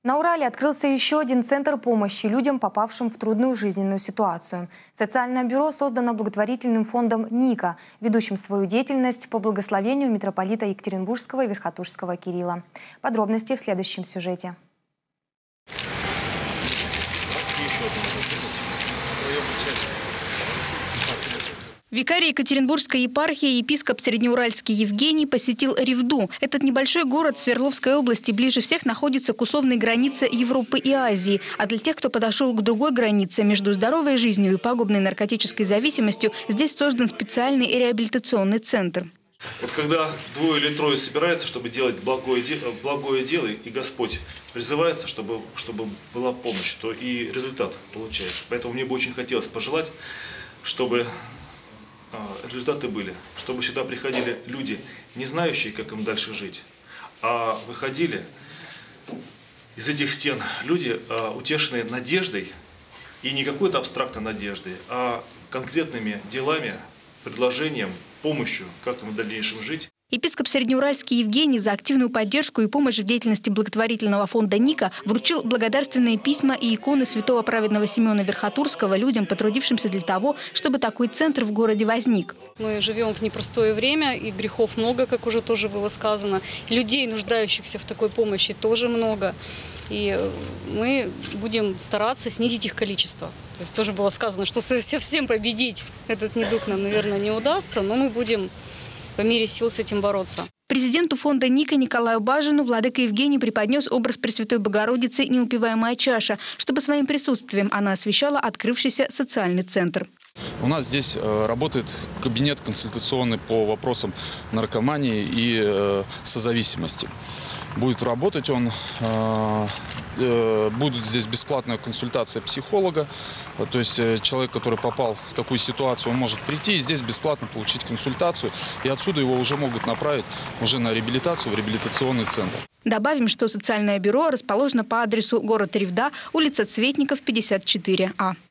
На Урале открылся еще один центр помощи людям, попавшим в трудную жизненную ситуацию. Социальное бюро создано благотворительным фондом «Ника», ведущим свою деятельность по благословению митрополита Екатеринбургского и Верхотурского Кирилла. Подробности в следующем сюжете. Викарий Екатеринбургской епархии епископ Среднеуральский Евгений посетил Ревду. Этот небольшой город в Свердловской области ближе всех находится к условной границе Европы и Азии. А для тех, кто подошел к другой границе между здоровой жизнью и пагубной наркотической зависимостью, здесь создан специальный реабилитационный центр. Вот когда двое или трое собираются, чтобы делать благое дело, и Господь призывается, чтобы была помощь, то и результат получается. Поэтому мне бы очень хотелось пожелать, чтобы результаты были, чтобы сюда приходили люди, не знающие, как им дальше жить, а выходили из этих стен люди, утешенные надеждой, и не какой-то абстрактной надеждой, а конкретными делами, предложением, помощью, как им в дальнейшем жить. Епископ Среднеуральский Евгений за активную поддержку и помощь в деятельности благотворительного фонда «Ника» вручил благодарственные письма и иконы святого праведного Симеона Верхотурского людям, потрудившимся для того, чтобы такой центр в городе возник. Мы живем в непростое время, и грехов много, как уже тоже было сказано. Людей, нуждающихся в такой помощи, тоже много. И мы будем стараться снизить их количество. То есть тоже было сказано, что совсем победить этот недуг нам, наверное, не удастся, но мы будем по мере сил с этим бороться. Президенту фонда «Ника» Николаю Бажину владыка Евгений преподнес образ Пресвятой Богородицы «Неупиваемая чаша», чтобы своим присутствием она освещала открывшийся социальный центр. У нас здесь работает кабинет консультационный по вопросам наркомании и созависимости. Будет работать он, будет здесь бесплатная консультация психолога, то есть человек, который попал в такую ситуацию, он может прийти и здесь бесплатно получить консультацию, и отсюда его уже могут направить уже на реабилитацию в реабилитационный центр. Добавим, что социальное бюро расположено по адресу город Ревда, улица Цветников, 54А.